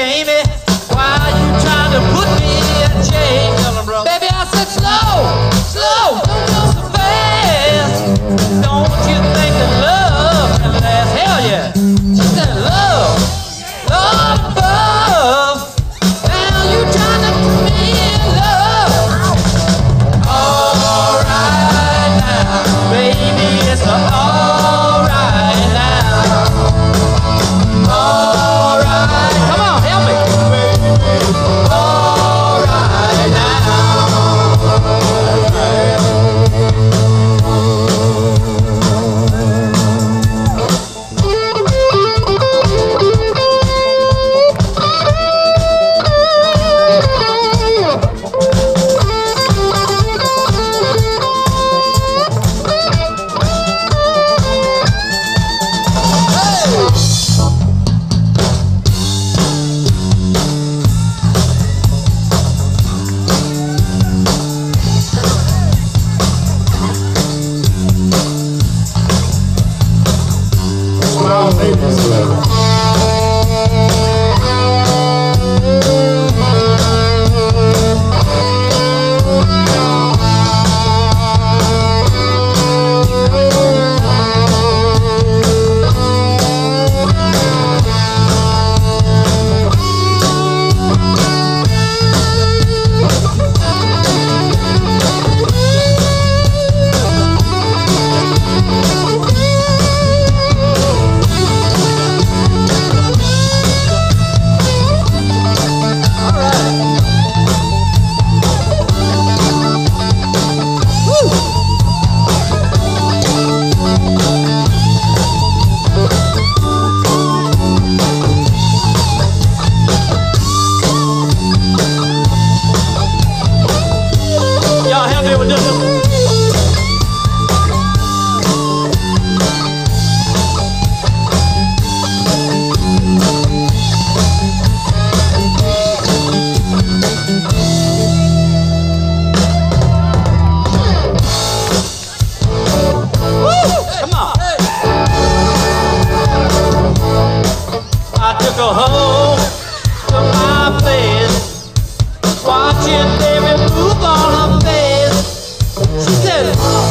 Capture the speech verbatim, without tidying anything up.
Jamie, why are you trying to put me in chain? Baby, I said slow, slow, don't go so fast. Don't you think that love can last? Hell yeah. She said love, love above. Now you trying to put me in love. All right now, baby, it's all right now. All right, come on, help me. All right now. Go home to my place, watching every move on her face. She said,